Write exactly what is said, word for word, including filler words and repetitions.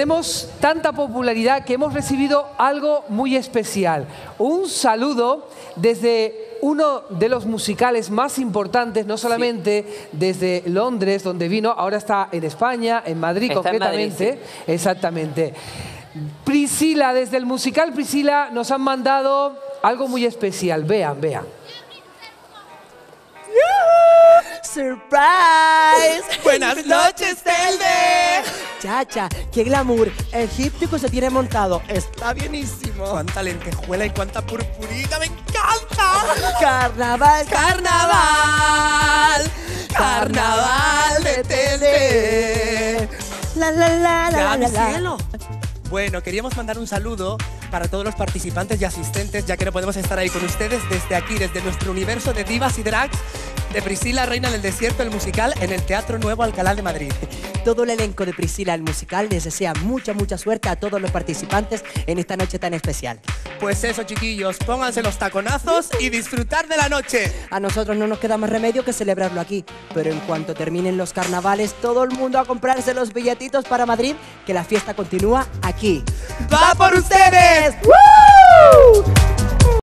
Tenemos tanta popularidad que hemos recibido algo muy especial. Un saludo desde uno de los musicales más importantes, no solamente sí. desde Londres, donde vino, ahora está en España, en Madrid está concretamente. En Madrid, sí. Exactamente. Priscila, desde el musical Priscila, nos han mandado algo muy especial. Vean, vean. ¡Surprise! ¡Buenas noches, Telde! Chacha, qué glamour. El híptico se tiene montado. Está bienísimo. ¡Cuánta lentejuela y cuánta purpurina! ¡Me encanta! ¡Carnaval, carnaval! ¡Carnaval de Telde! La, la, la, la, la, la. cielo! Bueno, queríamos mandar un saludo para todos los participantes y asistentes, ya que no podemos estar ahí con ustedes desde aquí, desde nuestro universo de divas y drags de Priscila, Reina del Desierto, el musical, en el Teatro Nuevo Alcalá de Madrid. Todo el elenco de Priscila, el musical, les desea mucha, mucha suerte a todos los participantes en esta noche tan especial. Pues eso, chiquillos, pónganse los taconazos y disfrutar de la noche. A nosotros no nos queda más remedio que celebrarlo aquí, pero en cuanto terminen los carnavales, todo el mundo a comprarse los billetitos para Madrid, que la fiesta continúa aquí. ¡Va por ustedes! ¡Woo!